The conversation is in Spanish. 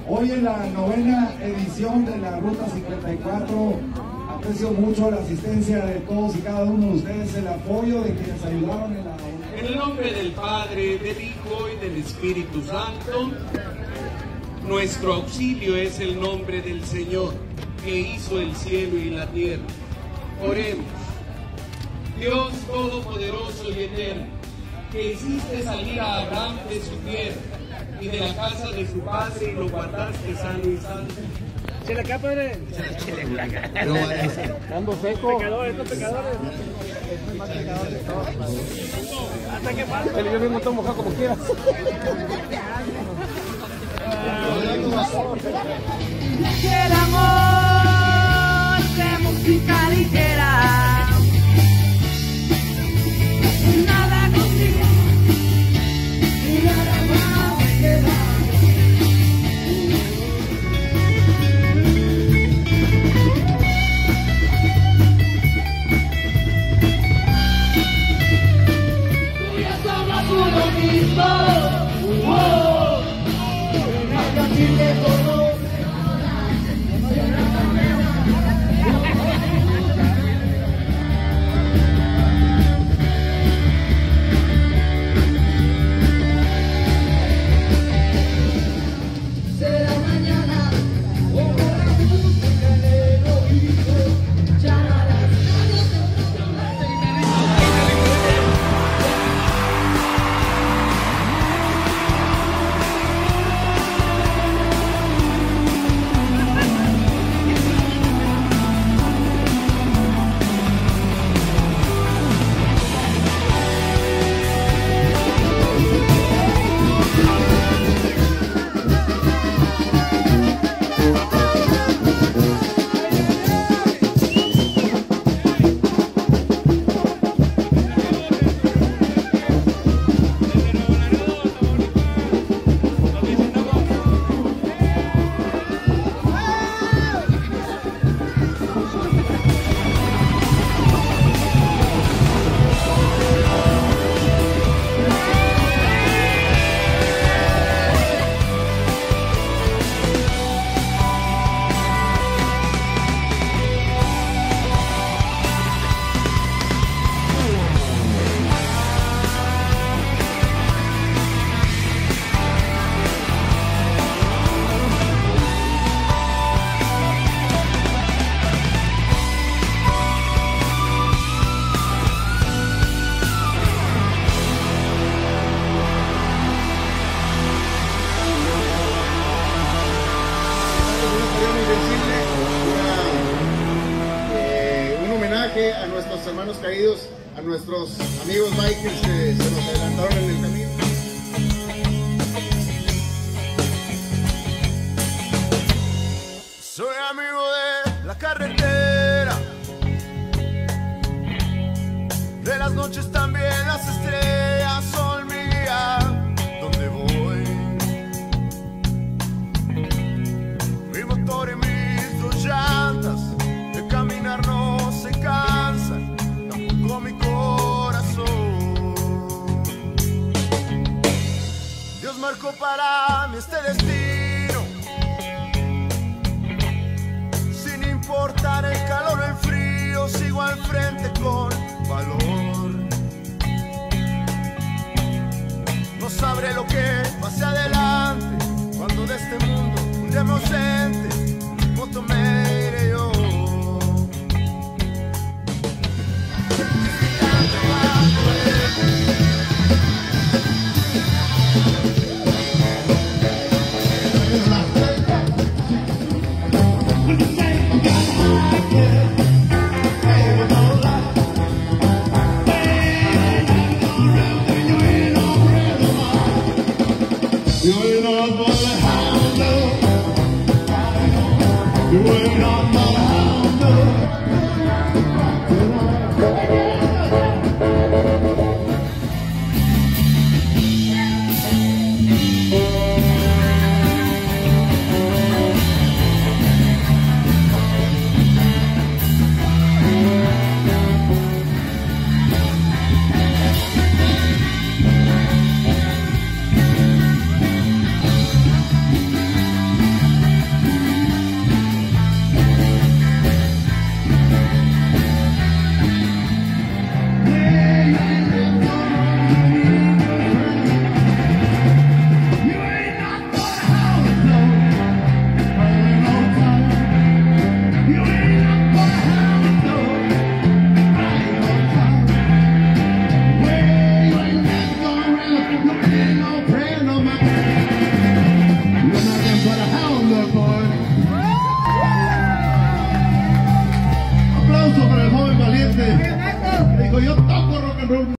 Hoy en la 9ª edición de la Ruta 54, aprecio mucho la asistencia de todos y cada uno de ustedes, el apoyo de quienes ayudaron en la... En el nombre del Padre, del Hijo y del Espíritu Santo, nuestro auxilio es el nombre del Señor, que hizo el cielo y la tierra. Oremos. Dios Todopoderoso y Eterno, que hiciste salir a Abraham de su tierra y de la casa de su padre y lo guardaste sano y salvo. Chile acá, padre. Dando seco. Pecadores, estos pecadores. Es el más pecador de todos. Hasta que pasa. Yo mismo estoy mojado como quieras. El amor de música ligera. Nada contigo y nada más queda. Tú ya somos uno mismo. Nada tiene color. A nuestros hermanos caídos, a nuestros amigos bikers que se nos adelantaron en el camino. Soy amigo de la carretera, de las noches también las estrellas son mi guía. Donde voy, mi motor y mis dos llantas, de caminar no se cansan, tampoco mi corazón. Dios marcó para mí este destino, sin importar el calor o el frío, sigo al frente con valor. No sabré lo que pase adelante, cuando de este mundo un día me ausente, en mi moto me iré yo. gente. Dijo, yo toco rock and roll.